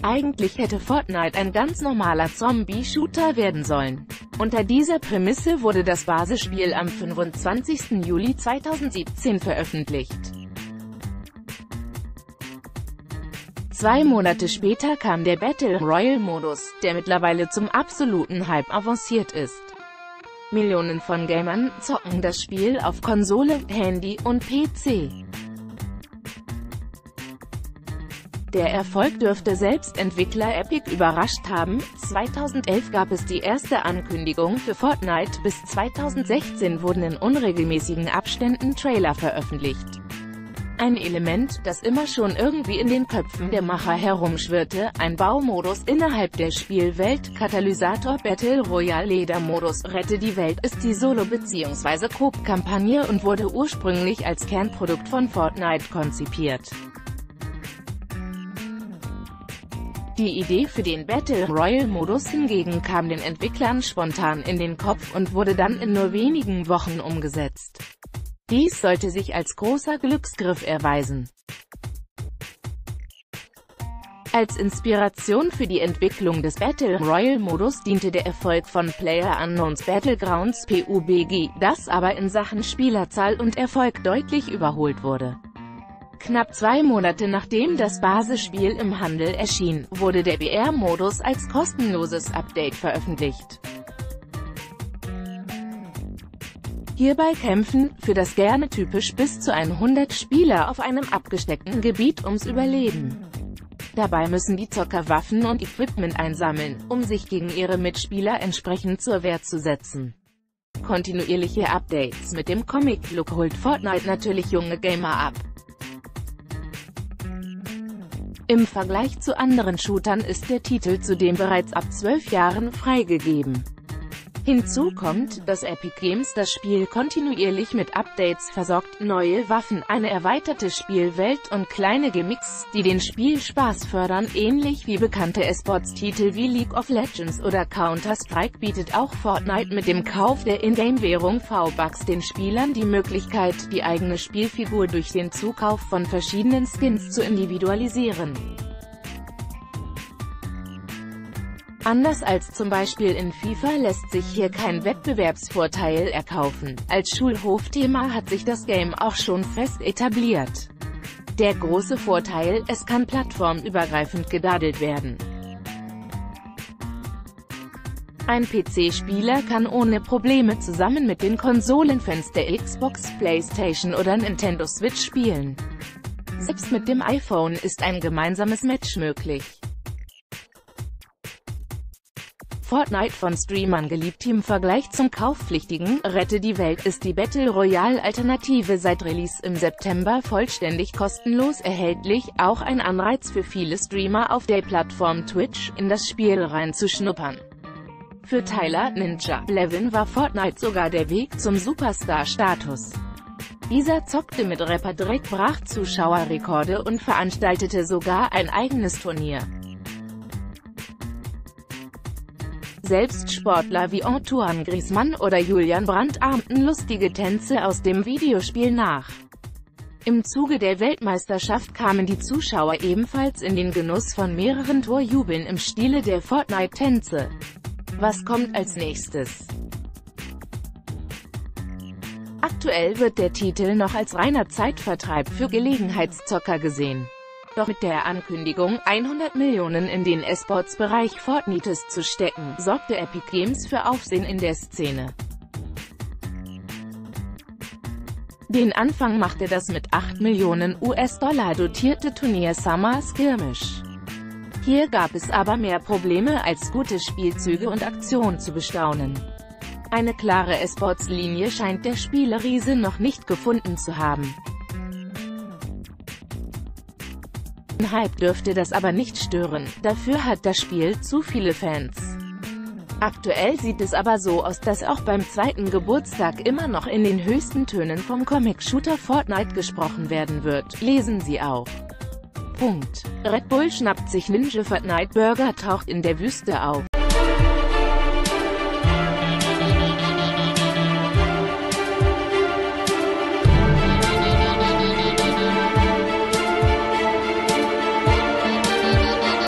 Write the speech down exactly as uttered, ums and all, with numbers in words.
Eigentlich hätte Fortnite ein ganz normaler Zombie-Shooter werden sollen. Unter dieser Prämisse wurde das Basisspiel am fünfundzwanzigsten Juli zweitausendsiebzehn veröffentlicht. Zwei Monate später kam der Battle Royale-Modus, der mittlerweile zum absoluten Hype avanciert ist. Millionen von Gamern zocken das Spiel auf Konsole, Handy und P C. Der Erfolg dürfte selbst Entwickler Epic überrascht haben. zweitausendelf gab es die erste Ankündigung für Fortnite, bis zweitausendsechzehn wurden in unregelmäßigen Abständen Trailer veröffentlicht. Ein Element, das immer schon irgendwie in den Köpfen der Macher herumschwirrte, ein Baumodus innerhalb der Spielwelt, Katalysator Battle Royale Ledermodus, Rette die Welt, ist die Solo- bzw. Koop-Kampagne und wurde ursprünglich als Kernprodukt von Fortnite konzipiert. Die Idee für den Battle Royale-Modus hingegen kam den Entwicklern spontan in den Kopf und wurde dann in nur wenigen Wochen umgesetzt. Dies sollte sich als großer Glücksgriff erweisen. Als Inspiration für die Entwicklung des Battle Royale-Modus diente der Erfolg von PlayerUnknown's Battlegrounds P U B G, das aber in Sachen Spielerzahl und Erfolg deutlich überholt wurde. Knapp zwei Monate nachdem das Basisspiel im Handel erschien, wurde der B R-Modus als kostenloses Update veröffentlicht. Hierbei kämpfen, für das gerne typisch bis zu hundert Spieler auf einem abgesteckten Gebiet ums Überleben. Dabei müssen die Zocker Waffen und Equipment einsammeln, um sich gegen ihre Mitspieler entsprechend zur Wehr zu setzen. Kontinuierliche Updates mit dem Comic-Look holt Fortnite natürlich junge Gamer ab. Im Vergleich zu anderen Shootern ist der Titel zudem bereits ab zwölf Jahren freigegeben. Hinzu kommt, dass Epic Games das Spiel kontinuierlich mit Updates versorgt, neue Waffen, eine erweiterte Spielwelt und kleine Gimmicks, die den Spielspaß fördern. Ähnlich wie bekannte E-Sports-Titel wie League of Legends oder Counter-Strike bietet auch Fortnite mit dem Kauf der Ingame-Währung V-Bucks den Spielern die Möglichkeit, die eigene Spielfigur durch den Zukauf von verschiedenen Skins zu individualisieren. Anders als zum Beispiel in FIFA lässt sich hier kein Wettbewerbsvorteil erkaufen. Als Schulhofthema hat sich das Game auch schon fest etabliert. Der große Vorteil, es kann plattformübergreifend gedaddelt werden. Ein P C-Spieler kann ohne Probleme zusammen mit den Konsolenfans der Xbox, PlayStation oder Nintendo Switch spielen. Selbst mit dem iPhone ist ein gemeinsames Match möglich. Fortnite, von Streamern geliebt im Vergleich zum kaufpflichtigen Rette die Welt, ist die Battle Royale-Alternative seit Release im September vollständig kostenlos erhältlich, auch ein Anreiz für viele Streamer auf der Plattform Twitch, in das Spiel reinzuschnuppern. Für Tyler Ninja Levin war Fortnite sogar der Weg zum Superstar-Status. Dieser zockte mit Rapper Drake, brach Zuschauerrekorde und veranstaltete sogar ein eigenes Turnier. Selbst Sportler wie Antoine Griezmann oder Julian Brandt ahmten lustige Tänze aus dem Videospiel nach. Im Zuge der Weltmeisterschaft kamen die Zuschauer ebenfalls in den Genuss von mehreren Torjubeln im Stile der Fortnite-Tänze. Was kommt als nächstes? Aktuell wird der Titel noch als reiner Zeitvertreib für Gelegenheitszocker gesehen. Doch mit der Ankündigung, hundert Millionen in den E-Sports-Bereich Fortnites zu stecken, sorgte Epic Games für Aufsehen in der Szene. Den Anfang machte das mit acht Millionen U S-Dollar dotierte Turnier Summer Skirmish. Hier gab es aber mehr Probleme als gute Spielzüge und Aktionen zu bestaunen. Eine klare E-Sports-Linie scheint der Spieleriese noch nicht gefunden zu haben. Den Hype dürfte das aber nicht stören, dafür hat das Spiel zu viele Fans. Aktuell sieht es aber so aus, dass auch beim zweiten Geburtstag immer noch in den höchsten Tönen vom Comic-Shooter Fortnite gesprochen werden wird. Lesen Sie auch. Punkt. Red Bull schnappt sich Ninja Fortnite Burger, taucht in der Wüste auf.